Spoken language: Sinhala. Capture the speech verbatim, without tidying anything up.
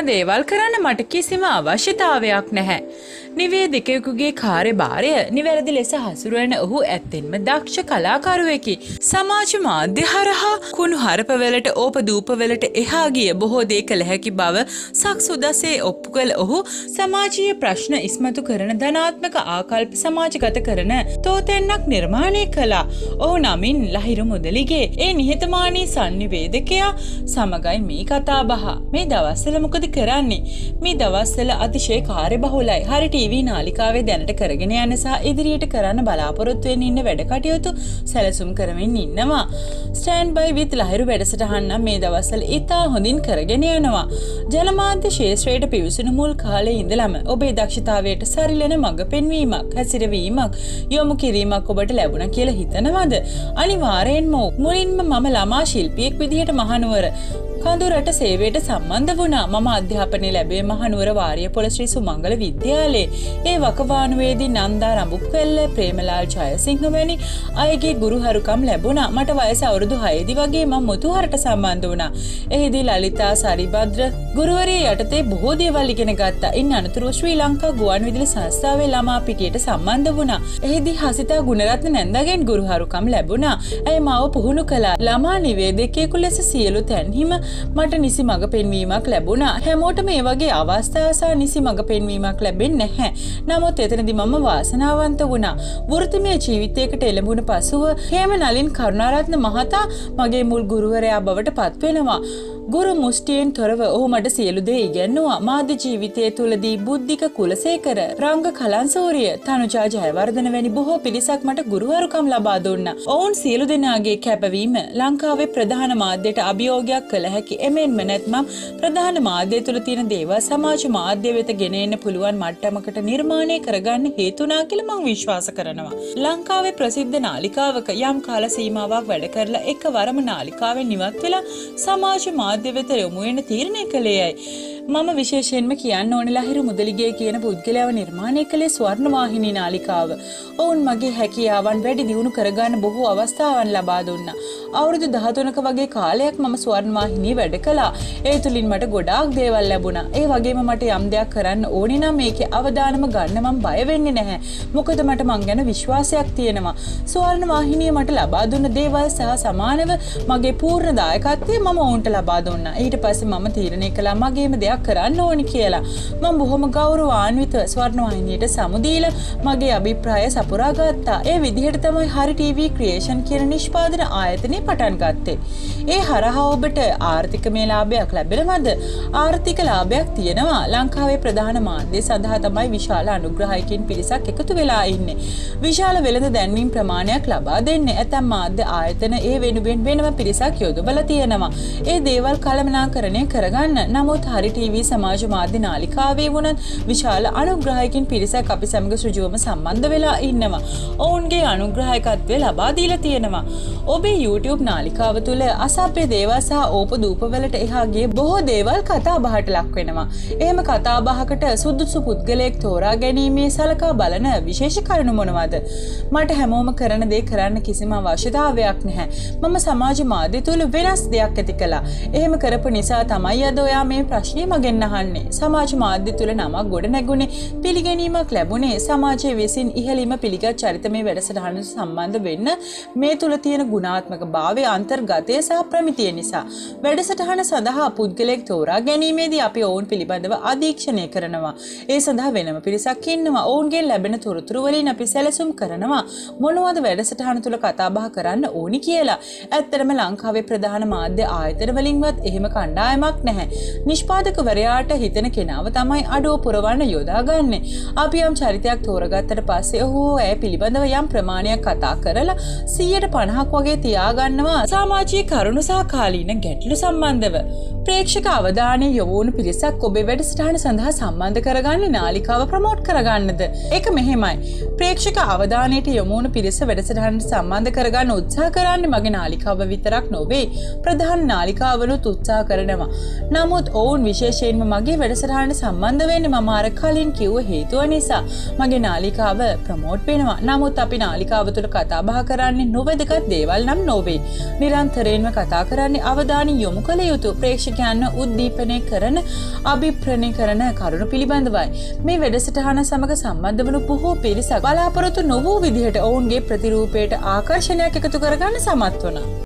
දේවල් කරන්න මට කිසිම අවශ්‍යතාවයක් නැහැ. නිවේදිකයෙකුගේ කාර්යභාරය නිවැරදි ලෙස හසුරුවන ඔහු ඇත්තෙන්ම දක්ෂ කලාකරුවෙකි. සමාජ මාධ්‍ය හරහා කුණු හරපවලට ඕපදූපවලට එහා ගිය බොහෝ දේ කළ හැකි බව සක්සුදසේ ඔප්පු කළ ඔහු සමාජීය ප්‍රශ්න ඉස්මතු කරන ධනාත්මක ආකල්ප සමාජගත කරන තෝතැන්නක් නිර්මාණය කළා. ඔහු නමින් ලහිරු මුදලිගේ ඒ නිහතමානී සංනිවේදකයා සමගයි මේ කතා බහ. මේ දවස්වල මොකද කරන්නේ? මේ දවස්වල අතිශය කාර්යබහුලයි. හරි ටීවී නාලිකාවේ දැනට කරගෙන යන සහ ඉදිරියට කරන්න බලාපොරොත්තු වෙන්න ඉන්න වැඩ කටයුතු සැලසුම් කරමින් ඉන්නවා. ස්ටෑන්ඩ් බයි විත් ලහිරු වැඩසටහන මේ දවස්වල ඉතා හොඳින් කරගෙන යනවා. ජනමාධ්‍ය ශාස්ත්‍රයට පිවිසුණු මුල් කාලේ ඉඳලම ඔබේ දක්ෂතාවයට සරිලන මඟ පෙන්වීමක්, හැසිරවීමක්, යොමු කිරීමක් ඔබට ලැබුණා කියලා හිතනවද? අනිවාර්යෙන්ම මුලින්ම මම ළමා ශිල්පියෙක් විදිහට මහනුවර කඳුරට සේවයට සම්බන්ධ වුණා. මම අධ්‍යාපනය ලැබුවේ මහනුවර වාරියපොළ ශ්‍රී සුමංගල විද්‍යාලයේ. ඒ වකවානුවේදී නන්දා රඹුක්වැල්ල, ප්‍රේමලාල් ජයසිංහ වැනි අයගේ ගුරුහරුකම් ලැබුණා. මට වයස අවුරුදු හයදී වගේ මම මුතුහරට සම්බන්ධ වුණා. එහිදී ලලිතා සරිභද්‍ර ගුරුවරිය යටතේ බොහෝ දේවල් ඉගෙන ගත්තා. ඉන් අනතුරුව ශ්‍රී ලංකා ගුවන්විදුලි සංස්ථාවේ ළමා පිටියට සම්බන්ධ වුණා. එහිදී හසිතා ගුණරත්න නැන්දාගෙන් ගුරුහරුකම් ලැබුණා. ඇය මාව පුහුණු කළා. ළමා නිවේදකයෙකු ලෙස සියලු තැන්හිම මට නිසි මඟ පෙන්වීමක් ලැබුණා. හැමෝටම මේ වගේ අවස්ථා සහ නිසි මඟ පෙන්වීමක් ලැබෙන්නේ නැහැ. නමුත් එතනදී මම වාසනාවන්ත වුණා. වෘත්තිමය ජීවිතයකට එළඹුණ පසුව හේම නලින් කරුණාරත්න මහතා මගේ මුල් ගුරුවරයා බවට පත් වෙනවා. ගුරු මුස්ටියෙන් තොරව ඔහු මට සියලු දේ ඉගෙනුවා. මාධ්‍ය ජීවිතය තුළදී බුද්ධික කුලසේකර, රංග කලන්සෝරිය, තනුජා ජයවර්ධන වැනි බොහෝ පිරිසක් මට ගුරුවරුකම් ලබා දුන්නා. ඔවුන් සියලු දෙනාගේ කැපවීම ලංකාවේ ප්‍රධාන මාධ්‍යයට අභියෝගයක් කළ හැකි. එමෙන්ම නැත්නම් ප්‍රධාන මාධ්‍ය තුළ තියෙන දේවල් සමාජ මාධ්‍ය වෙත ගෙන එන්න පුළුවන් මට්ටමකට නිර්මාණය කරගන්න හේතුණා කියලා මම විශ්වාස කරනවා. ලංකාවේ ප්‍රසිද්ධ නාලිකාවක යම් කාල සීමාවක් වැඩ කරලා එකවරම නාලිකාවෙන් ඉවත් වෙලා සමාජ මාධ්‍ය වෙත යොමු වෙන තීරණය කළේයයි. මම විශේෂයෙන්ම කියන්න ඕනේ ලහිරු මුදලිගේ කියන පුද්ගලයාව නිර්මාණය කළේ ස්වර්ණවාහිනී නාලිකාව. ඔවුන් මගේ හැකියාවන් වැඩි දියුණු කරගන්න බොහෝ අවස්ථාවන් ලබා දුන්නා. අවුරුදු දහතුනක වගේ කාලයක් මම ස්වර්ණවාහිනී වැඩ කළා. ඒ තුලින් මට ගොඩාක් දේවල් ලැබුණා. ඒ වගේම මට යම් දෙයක් කරන්න ඕනේ නම් මේකේ අවදානම ගන්න මම බය වෙන්නේ නැහැ. මොකද මට මං ගැන විශ්වාසයක් තියෙනවා. ස්වර්ණවාහිනිය මට ලබා දුන්න දේවල් සහ සමානව මගේ පූර්ණ දායකත්වය මම ඔවුන්ට ලබා දුන්නා. ඊට පස්සේ මම තීරණය කළා මගේම දෙයක් කරන්න ඕනි කියලා. මම බොහොම ගෞරවාන්විතව ස්වර්ණවාහිනියට සමුදීලා මගේ අභිප්‍රාය සපුරා ගත්තා. ඒ විදිහට තමයි හරි ටීවී ක්‍රියේෂන් කියන නිෂ්පාදන ආයතනය පටන් ගත්තේ. ඒ හරහා ඔබට ආර්ථිකමය ලාභයක් ලැබෙනවද? ආර්ථික ලාභයක් තියෙනවා. ලංකාවේ ප්‍රධාන මාධ්‍ය සඳහා තමයි විශාල අනුග්‍රහයකින් පිරිසක් එකතු වෙලා ඉන්නේ. විශාල වෙළඳ දැන්වීම් ප්‍රමාණයක් ලබා දෙන්නේ. ඇතැම් මාධ්‍ය ආයතන ඒ වෙනුවෙන් වෙනම පිරිසක් යොදවලා තියෙනවා. ඒ දේවල් කළමනාකරණය කරගන්න. නමුත් හරි ටීවී සමාජ මාධ්‍ය නාලිකාවේ වුණත් විශාල අනුග්‍රහයකින් පිරිසක් අපි සමග සෘජුවම සම්බන්ධ වෙලා ඉන්නවා. ඔවුන්ගේ අනුග්‍රහයකත්වය ලබා දීලා තියෙනවා. ඔබේ YouTube නාලිකාව තුළ අසභ්‍ය දේවල් සහ ඕපදූපවලට එහා ගිය බොහෝ දේවල් කතා බහට ලක් වෙනවා. එහෙම කතා බහකට සුදුසු පුද්ගලයෙක් තෝරා ගැනීමේ සලකා බලන විශේෂ කරුණු මොනවද? මට හැමෝම කරන දේ කරන්න කිසිම අවශ්‍යතාවයක් නැහැ. මම සමාජ මාධ්‍ය තුළ වෙනස් දෙයක් ඇති කළා. එහෙම කරපු නිසා තමයි අද ඔයා මේ ප්‍රශ්නේ මගෙන් අහන්නේ. සමාජ මාධ්‍ය තුළ නමක් ගොඩ නැගුණේ, පිළිගැනීමක් ලැබුණේ සමාජයේ විසින් ඉහළින්ම පිළිගත් චරිතමය වැඩසටහනට සම්බන්ධ වෙන්න මේ තුළ තියෙන ගුණාත්මක භාවයේ අන්තර්ගතය සහ ප්‍රමිතිය නිසා. වැඩසටහන සඳහා පුද්ගලයෙක් තෝරා ගැනීමේදී අපි ඔවුන් පිළිබඳව අධීක්ෂණය කරනවා. ඒ සඳහා වෙනම පිරිසක් ඉන්නවා. ඔවුන්ගෙන් ලැබෙන තොරතුරු වලින් අපි සැලසුම් කරනවා මොනවද වැඩසටහන තුළ කතා බහ කරන්න ඕනි කියලා. ඇත්තටම ලංකාවේ ප්‍රධාන මාධ්‍ය ආයතන වලින්වත් එහෙම කණ්ඩායමක් නැහැ. නිෂ්පාදකවරයාට හිතෙන කෙනාව තමයි අඩුව පුරවන්න යොදාගන්නේ. අපි යම් චරිතයක් තෝරගත්තට පස්සේ ඔහු ඇය පිළිබඳව යම් ප්‍රමාණයක් කතා කරලා සියයට පනහක් වගේ තියාගන්නවා සමාජීය කරුණු සහ කාලීන ගැටලු සම්බන්ධව. ප්‍රේක්ෂක අවධානය යොමු වුණු පිරිසක් ඔබේ වැඩසටහන සඳහා සම්බන්ධ කරගන්නේ නාලිකාව ප්‍රමෝට් කරගන්නද? ඒක මෙහෙමයි. ප්‍රේක්ෂක අවධානයට යොමු වුණු පිරිස වැඩසටහනට සම්බන්ධ කරගන්න උත්සාහ කරන්නේ මගේ නාලිකාව විතරක් නොවේ. ප්‍රධාන නාලිකාවලුත් උත්සාහ කරනවා. නමුත් ඔවුන් විශේෂ විශේෂයෙන්ම මගේ වැඩසටහනට සම්බන්ධ වෙන්න මම අර කලින් කිව්ව හේතුව නිසා. මගේ නාලිකාව ප්‍රමෝට් වෙනවා. නමුත් අපි නාලිකාව තුළ කතා බහ කරන්නේ නොවැදගත් දේවල් නම් නොවේ. නිරන්තරයෙන්ම කතා කරන්නේ අවධානය යොමු කළ යුතු ප්‍රේක්ෂකයන්ව උද්දීපනය කරන අභිප්‍රණය කරන කරුණු පිළිබඳවයි. මේ වැඩසටහන සමග සම්බන්ධ වන බොහෝ පිරිසක් බලාපොරොත්තු නොවූ විදිහට ඔවුන්ගේ ප්‍රතිරූපයට ආකර්ෂණයක් එකතු කරගන්න සමත් වුණා.